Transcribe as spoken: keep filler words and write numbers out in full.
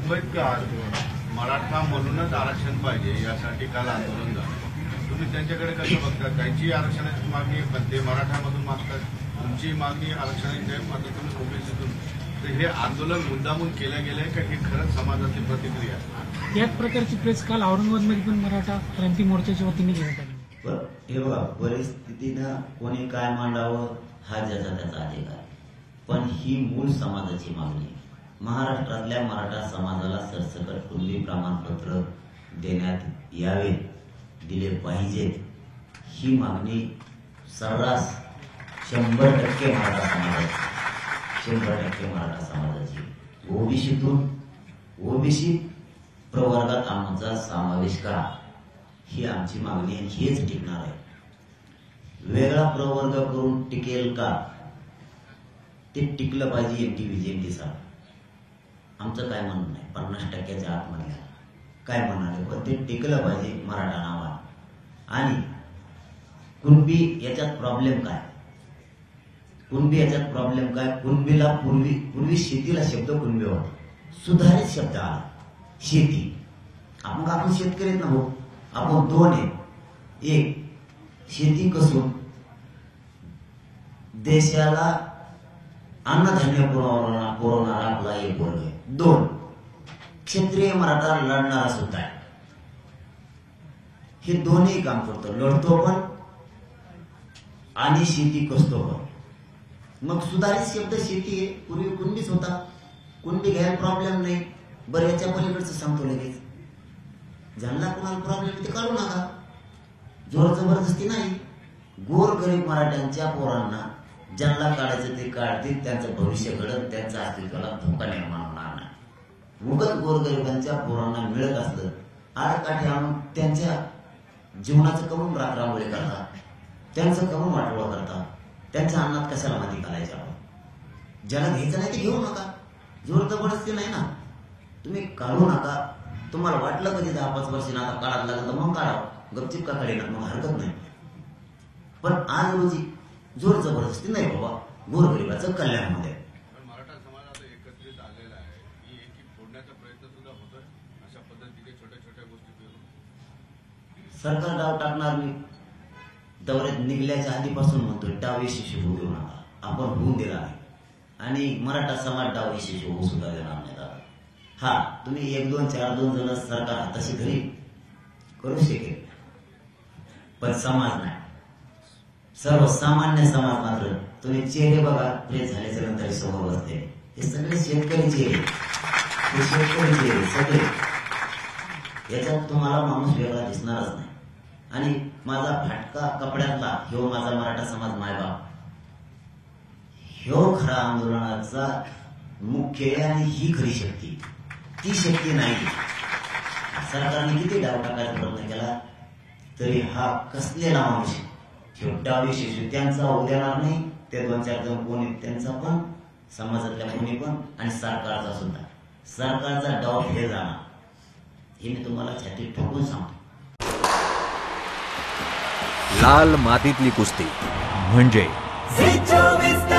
मुंबईत का मराठा म्हणूनच आरक्षण पाहिजे यासाठी काल आंदोलन झालं. तुम्ही त्यांच्याकडे कसं बघता? त्यांची आरक्षणाची मागणी पण ते मराठामधून मागतात, तुमची मागणी आरक्षणाची आहे मात्र तुम्ही ओबीसीतून. तर हे आंदोलन मुद्दामून केलं गेलंय का ही खरंच समाजाची प्रतिक्रिया आहे? याच प्रकारची प्रेस काल औरंगाबादमध्ये पण मराठा क्रांती मोर्चाच्या वतीने घेण्यात आली. हे बघा, परिस्थितीनं कोणी काय मांडावं हा ज्याचा त्याचा अधिकार, पण ही मूळ समाजाची मागणी. महाराष्ट्रातल्या मराठा समाजाला सरसकट कुणबी प्रमाणपत्र देण्यात यावे, दिले पाहिजेत, ही मागणी सर्रास शंभर टक्के मराठा समाजाची शंभर टक्के मराठा समाजाची ओबीसीतून ओबीसी प्रवर्गात आमचा समावेश करा, ही आमची मागणी आहे. हेच टिकणार आहे. वेगळा प्रवर्ग करून टिकेल का? ते टिकलं पाहिजे. एनटी विजयंती साहेब आमचं काय म्हणणं नाही, पन्नास टक्क्याच्या आतमध्ये काय म्हणाले, पण ते टिकलं पाहिजे मराठा नावात. आणि कुणबी याच्यात प्रॉब्लेम काय? कुणबी याच्यात प्रॉब्लेम काय? कुणबीला पूर्वी पूर्वी शेतीला शब्द कुणबी होता, सुधारित शब्द आला शेती. मग आपण शेतकरी ना भाऊ, आपण दोन आहे. एक, शेती कसून देशाला अन्नधान्य पुरवणारा पुरवणारा आपला एक वर्ग आहे. दोन, क्षेत्रीय मराठा लढणारा सुद्धा आहे. हे दोन्ही काम करतो, लढतो पण आणि शेती कसतो पण. मग सुधारित शब्द शेती आहे, पूर्वी कुणबीच होता. कुणबी घ्यायला प्रॉब्लेम नाही. बरं, याच्या पलीकडचं सांगतो लगेच, ज्यांना कुणाला प्रॉब्लेम ते काढू नका, जोर जबरदस्ती नाही. गोरगरीब मराठ्यांच्या पोरांना ज्यांना काढायचं ते काढतील, त्यांचं भविष्य घडत, त्यांच्या अस्तित्वाला धोका निर्माण होणार नाही. उगत गोरगरिबांच्या पोरांना मिळत असलं आडकाठी आणून त्यांच्या जीवनाचं कमून रात्रामुळे करतात, त्यांचं कमून वाटोळं करतात. त्यांच्या अन्नात कशाला माती घालायच्या? ज्याला घ्यायचं नाही ते घेऊ नका, जोर जबरदस्ती नाही ना. तुम्ही काढू नका. तुम्हाला वाटलं कधी दहा पाच वर्षी आता काढायला लागलं तर मग काढा, गपचिप का काढे ना, मग हरकत नाही. पण आज रोजी जोर जबरदस्ती नाही बाबा, गोरगरिबाचं कल्याणामध्ये. मराठा समाज आता एकत्रित आलेला आहे, ही एकी फोडण्याचा प्रयत्न सुद्धा होतोय अशा पद्धतीने छोट्या छोट्या गोष्टी करून. सरकार डाव टाकणार मी दौऱ्यात निघल्याच्या आधीपासून म्हणतोय, डाव यशस्वी होऊ देऊ नका. आपण होऊन दिला आहे आणि मराठा समाज डाव यशस्वी होऊ सुद्धा देणार नाही. हा, तुम्ही एक दोन चार दोन जण सरकार हाताशी घरी करू शकेल, पण समाज नाही. सर्वसामान्य समाज मात्र तुम्ही चेहरे बघा, प्रेस झाल्याच्या नंतर समोर बसते, हे सगळे शेतकरी चेहरे, हे शेतकरी चेहरे सगळे. याच्यात तुम्हाला माणूस वेगळा दिसणारच नाही. आणि माझा फाटका कपड्यातला ह्यो माझा मराठा समाज मायबाप, ह्यो खरा आंदोलनाचा मुख्य आणि ही खरी शक्ती. ती शक्ती नाही. सरकारने किती डाव टाकायचा प्रयत्न केला तरी हा कसलेला माणूस डाव यशस्वी त्यांचा होऊ देणार नाही. ते दोन चार जण कोण आहेत त्यांचा पण, समाजातल्या कोणी पण, आणि सरकारचा सुद्धा. सरकारचा डाव हे जाणार, हे मी तुम्हाला छातीत ठोकून सांगतो. लाल मातीतली कुस्ती म्हणजे